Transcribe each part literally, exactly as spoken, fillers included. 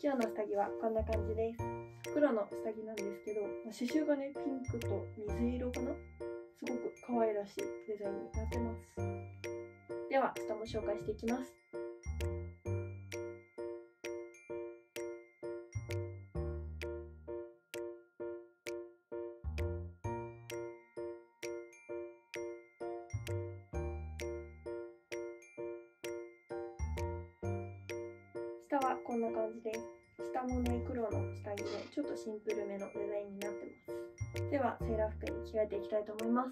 今日の下着はこんな感じです。黒の下着なんですけど、刺繍がね、ピンクと水色かな、すごく可愛らしいデザインになってます。では下も紹介していきます。下はこんな感じです。下もね、黒の下着でちょっとシンプルめのデザインになってます。ではセーラー服に着替えていきたいと思います。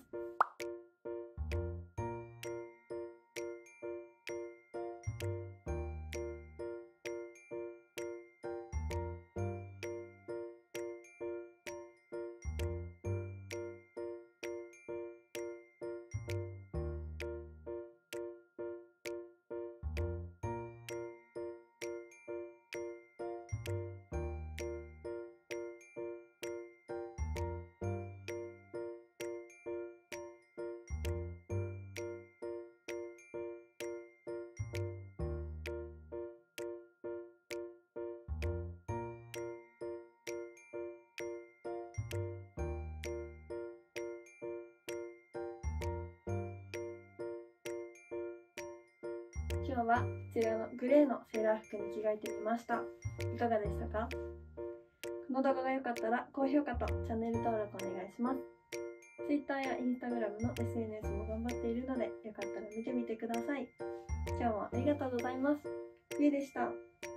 今日はこちらのグレーのセーラー服に着替えてみました。いかがでしたか？この動画が良かったら高評価とチャンネル登録お願いします。Twitter や Instagram の エスエヌエス も頑張っているので、よかったら見てみてください。今日もありがとうございます。ゆいでした。